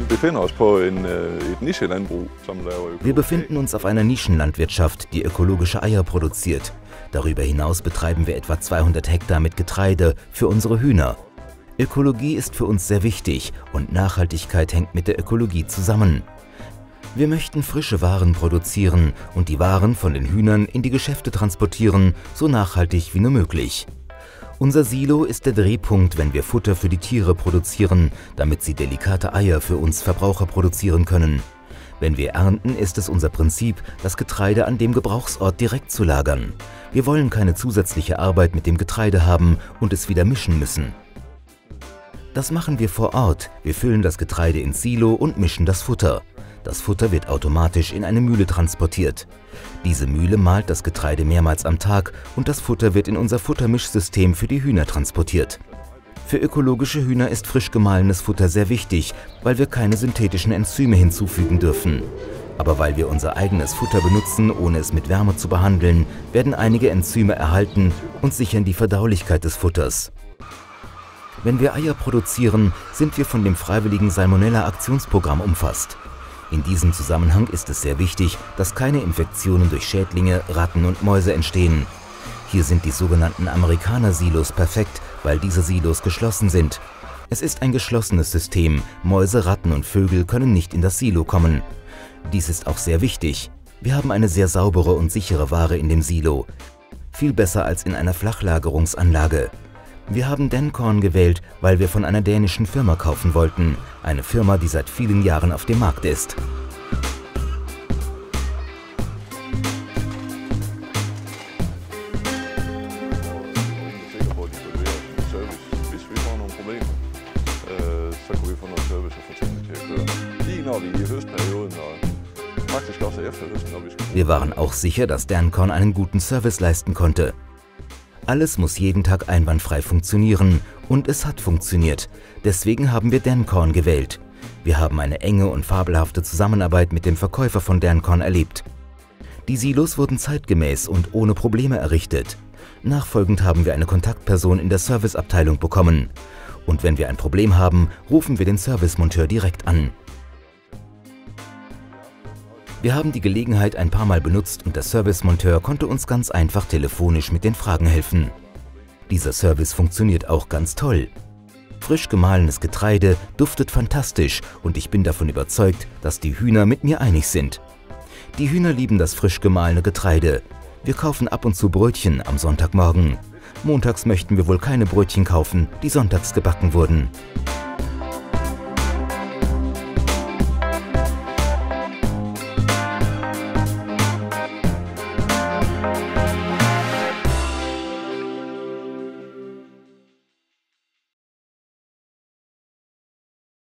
Wir befinden uns auf einer Nischenlandwirtschaft, die ökologische Eier produziert. Darüber hinaus betreiben wir etwa 200 Hektar mit Getreide für unsere Hühner. Ökologie ist für uns sehr wichtig und Nachhaltigkeit hängt mit der Ökologie zusammen. Wir möchten frische Waren produzieren und die Waren von den Hühnern in die Geschäfte transportieren, so nachhaltig wie nur möglich. Unser Silo ist der Drehpunkt, wenn wir Futter für die Tiere produzieren, damit sie delikate Eier für uns Verbraucher produzieren können. Wenn wir ernten, ist es unser Prinzip, das Getreide an dem Gebrauchsort direkt zu lagern. Wir wollen keine zusätzliche Arbeit mit dem Getreide haben und es wieder mischen müssen. Das machen wir vor Ort. Wir füllen das Getreide ins Silo und mischen das Futter. Das Futter wird automatisch in eine Mühle transportiert. Diese Mühle mahlt das Getreide mehrmals am Tag und das Futter wird in unser Futtermischsystem für die Hühner transportiert. Für ökologische Hühner ist frisch gemahlenes Futter sehr wichtig, weil wir keine synthetischen Enzyme hinzufügen dürfen. Aber weil wir unser eigenes Futter benutzen, ohne es mit Wärme zu behandeln, werden einige Enzyme erhalten und sichern die Verdaulichkeit des Futters. Wenn wir Eier produzieren, sind wir von dem freiwilligen Salmonella-Aktionsprogramm umfasst. In diesem Zusammenhang ist es sehr wichtig, dass keine Infektionen durch Schädlinge, Ratten und Mäuse entstehen. Hier sind die sogenannten Amerikaner-Silos perfekt, weil diese Silos geschlossen sind. Es ist ein geschlossenes System. Mäuse, Ratten und Vögel können nicht in das Silo kommen. Dies ist auch sehr wichtig. Wir haben eine sehr saubere und sichere Ware in dem Silo. Viel besser als in einer Flachlagerungsanlage. Wir haben Dancorn gewählt, weil wir von einer dänischen Firma kaufen wollten. Eine Firma, die seit vielen Jahren auf dem Markt ist. Wir waren auch sicher, dass Dancorn einen guten Service leisten konnte. Alles muss jeden Tag einwandfrei funktionieren und es hat funktioniert. Deswegen haben wir Dancorn gewählt. Wir haben eine enge und fabelhafte Zusammenarbeit mit dem Verkäufer von Dancorn erlebt. Die Silos wurden zeitgemäß und ohne Probleme errichtet. Nachfolgend haben wir eine Kontaktperson in der Serviceabteilung bekommen. Und wenn wir ein Problem haben, rufen wir den Servicemonteur direkt an. Wir haben die Gelegenheit ein paar Mal benutzt und der Servicemonteur konnte uns ganz einfach telefonisch mit den Fragen helfen. Dieser Service funktioniert auch ganz toll. Frisch gemahlenes Getreide duftet fantastisch und ich bin davon überzeugt, dass die Hühner mit mir einig sind. Die Hühner lieben das frisch gemahlene Getreide. Wir kaufen ab und zu Brötchen am Sonntagmorgen. Montags möchten wir wohl keine Brötchen kaufen, die sonntags gebacken wurden.